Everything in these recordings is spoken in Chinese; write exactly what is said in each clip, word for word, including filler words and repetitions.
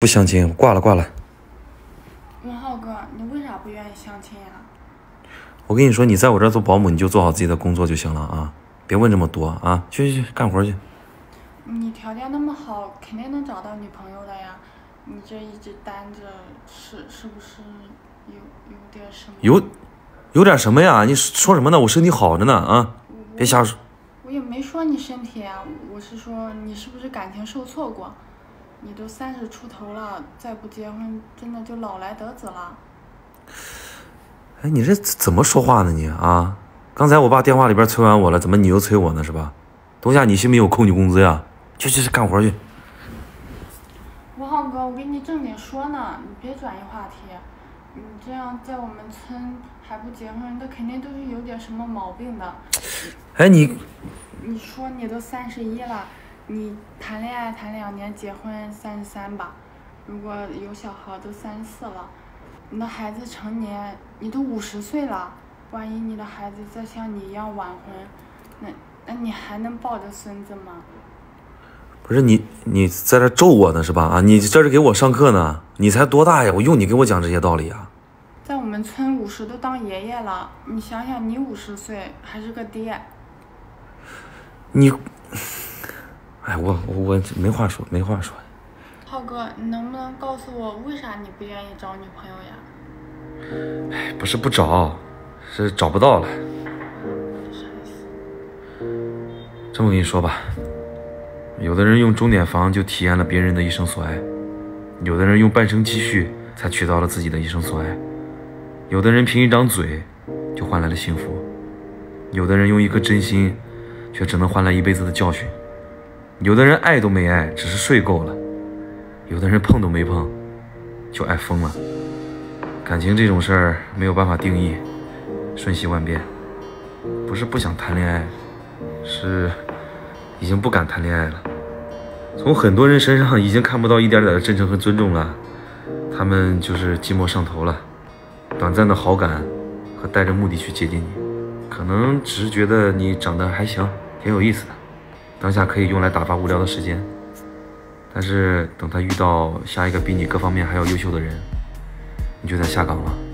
不相亲，我挂了挂了。 文浩哥，你为啥不愿意相亲呀？ 我跟你说，你在我这儿做保姆，你就做好自己的工作就行了啊，别问这么多啊，去去去干活去。 你条件那么好，肯定能找到女朋友的呀。你这一直单着，是是不是有有点什么？ 有，有点什么呀？你说什么呢？我身体好着呢啊，别瞎说。 我也没说你身体啊，我是说你是不是感情受挫过？你都三十出头了，再不结婚，真的就老来得子了。 哎，你这怎么说话呢你啊？刚才我爸电话里边催完我了，怎么你又催我呢是吧？等下你信不信我扣你工资呀？去去去干活去。 文浩哥，我跟你正经说呢，你别转移话题。你这样在我们村还不结婚，那肯定都是有点什么毛病的。 哎你， 你说你都三十一了，你谈恋爱谈两年，结婚三十三吧，如果有小孩都三十四了，你的孩子成年，你都五十岁了，万一你的孩子再像你一样晚婚，那那你还能抱着孙子吗？ 不是你你在这咒我呢是吧？啊，你这是给我上课呢？你才多大呀？我用你给我讲这些道理啊？ 在我们村五十都当爷爷了，你想想你五十岁还是个爹。 你，哎，我我我没话说，没话说。 浩哥，你能不能告诉我为啥你不愿意找女朋友呀？ 哎，不是不找，是找不到了。 啥意思？ 这么跟你说吧，有的人用钟点房就体验了别人的一生所爱，有的人用半生积蓄才娶到了自己的一生所爱，有的人凭一张嘴就换来了幸福，有的人用一颗真心却只能换来一辈子的教训，有的人爱都没爱，只是睡够了，有的人碰都没碰就爱疯了。感情这种事儿没有办法定义，瞬息万变，不是不想谈恋爱，是已经不敢谈恋爱了。从很多人身上已经看不到一点点的真诚和尊重了，他们就是寂寞上头了，短暂的好感和带着目的去接近你，可能只是觉得你长得还行，挺有意思的，当下可以用来打发无聊的时间，但是等他遇到下一个比你各方面还要优秀的人，你就得下岗了。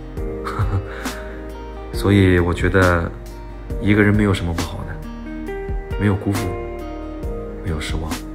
所以我觉得一个人没有什么不好的，没有辜负，没有失望。